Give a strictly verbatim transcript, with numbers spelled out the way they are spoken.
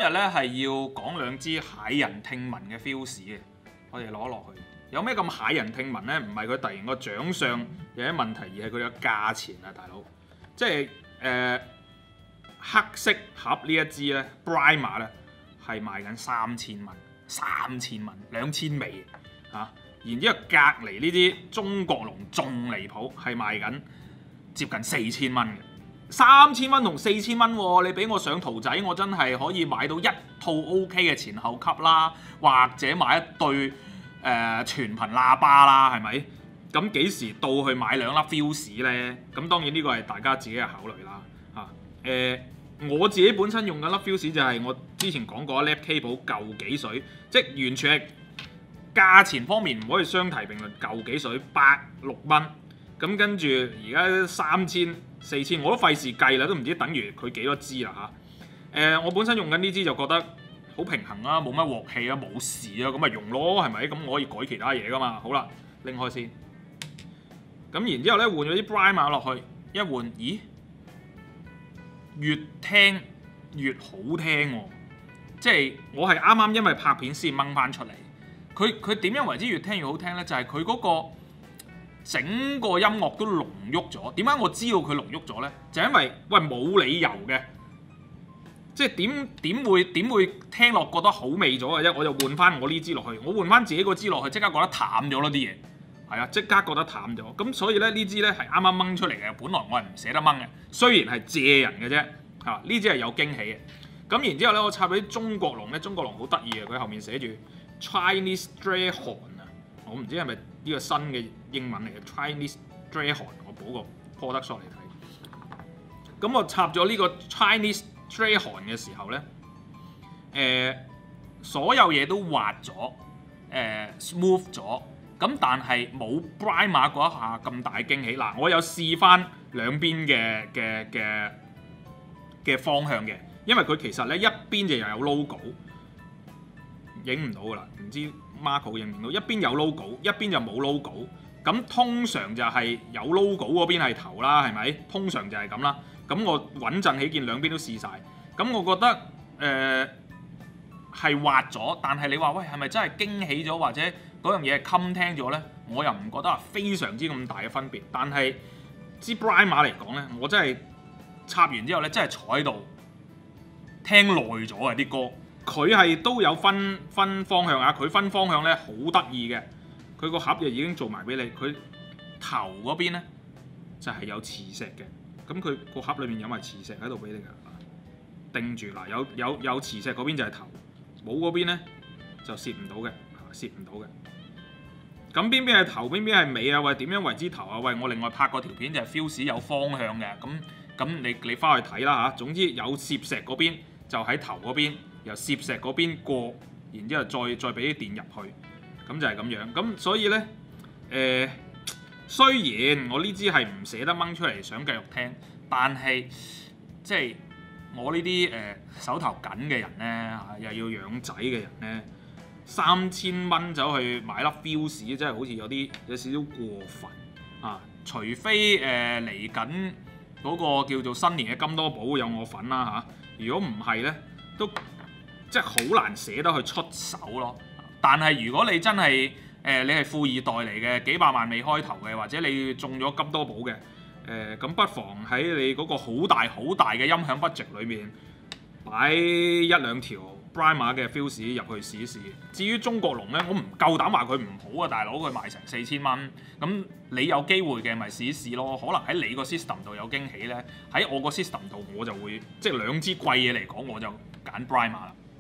日咧係要講兩支駭人聽聞嘅 fuse 嘅，我哋攞落去。有咩咁駭人聽聞咧？唔係佢突然個長相有啲問題，而係佢嘅價錢啊，大佬。即係誒、呃、黑色盒呢一支咧 Bryma 咧係賣緊三千蚊，三千蚊兩千尾嚇、啊。然之後隔離呢啲中國龍仲離譜，係賣緊接近四千蚊嘅。三千蚊同四千蚊喎，你俾我上圖仔，我真係可以買到一套 O.K. 嘅前後級啦，或者買一對誒、呃、全頻喇叭啦，係咪？咁幾時到去買兩粒 fuse 呢？咁當然呢個係大家自己嘅考慮啦。嚇、呃、誒，我自己本身用緊粒 fuse 就係我之前講過 lap cable 舊幾水，即係完全係價錢方面唔可以相提並論，舊幾水百六蚊，咁跟住而家三千。四千我都費事計啦，都唔知等於佢幾多支啦嚇。誒、呃，我本身用緊呢支就覺得好平衡啦，冇乜鑊氣啊，冇事啊，咁咪用咯，係咪？咁我可以改其他嘢噶嘛。好啦，拎開先。咁然之後咧，換咗啲 Bryma 落去，一換，咦？越聽越好聽喎、哦！即係我係啱啱因為拍片先掹翻出嚟。佢佢點樣為之越聽越好聽咧？就係佢嗰個。整個音樂都濃郁咗，點解我知道佢濃郁咗呢？就係、因為喂冇理由嘅，即係點點會點會聽落覺得好味咗嘅啫？我就換翻我呢支落去，我換翻自己個支落去，即刻覺得淡咗咯啲嘢，係啊，即刻覺得淡咗。咁所以咧呢支咧係啱啱掹出嚟嘅，本來我係唔捨得掹嘅，雖然係借人嘅啫，嚇呢支係有驚喜嘅。咁然之後咧，我插咗啲中國龍咧，中國龍好得意嘅，佢後面寫住 Chinese Dragon 啊，我唔知係咪呢個新嘅英文嚟嘅 Chinese Dragon， 我補個 product shot 嚟睇。咁我插咗呢個 Chinese Dragon 嘅時候咧，誒、呃、所有嘢都滑咗，誒、呃、smooth 咗，咁但係冇 Bryma 嗰一下咁大驚喜。嗱，我有試翻兩邊嘅嘅嘅嘅方向嘅，因為佢其實咧一邊就又有 logo， 影唔到噶啦，唔知 Marco 影唔影到？一邊有 logo， 一邊就冇 logo。咁通常就係有 logo 嗰邊係頭啦，係咪？通常就係咁啦。咁我穩陣起見兩邊都試晒。咁我覺得誒係、呃、滑咗，但係你話喂係咪真係驚喜咗，或者嗰樣嘢係襟聽咗咧？我又唔覺得話非常之咁大嘅分別。但係支 Bryma 嚟講咧，我真係插完之後咧，真係坐喺度聽耐咗啊啲歌。佢係都有分分方向啊！佢分方向咧好得意嘅。佢個盒就已經做埋俾你，佢頭嗰邊咧就係、是、有磁石嘅，咁佢個盒裏面有埋磁石喺度俾你㗎，定住嗱，有有有磁石嗰邊就係頭，冇嗰邊咧就攝唔到嘅，攝唔到嘅。咁邊邊係頭，邊邊係尾啊？喂，點樣為之頭啊？喂，我另外拍過條片就係 fuse 有方向嘅，咁咁你你翻去睇啦嚇。總之有攝石嗰邊就喺頭嗰邊，由攝石嗰邊過，然之後再再俾啲電入去。咁就係咁樣，咁所以咧，誒、呃、雖然我呢支係唔捨得掹出嚟想繼續聽，但係即係我呢啲誒手頭緊嘅人咧，又要養仔嘅人咧，三千蚊走去買粒 fuse， 真係好似有啲有少少過分啊！除非誒嚟緊嗰個叫做新年嘅金多寶有我份啦嚇、啊，如果唔係咧，都即係好難捨得去出手咯。但係如果你真係誒、呃、你係富二代嚟嘅，幾百萬未開頭嘅，或者你中咗金多寶嘅，誒、呃、咁不妨喺你嗰個好大好大嘅音響 budget 裏面擺一兩條 Bryma 嘅 fuse 入去試一試。至於中國龍咧，我唔夠膽話佢唔好啊，大佬佢賣成四千蚊，咁你有機會嘅咪試一試咯。可能喺你個 system 度有驚喜咧，喺我個 system 度我就會即係兩支貴嘢嚟講，我就揀 Bryma 啦。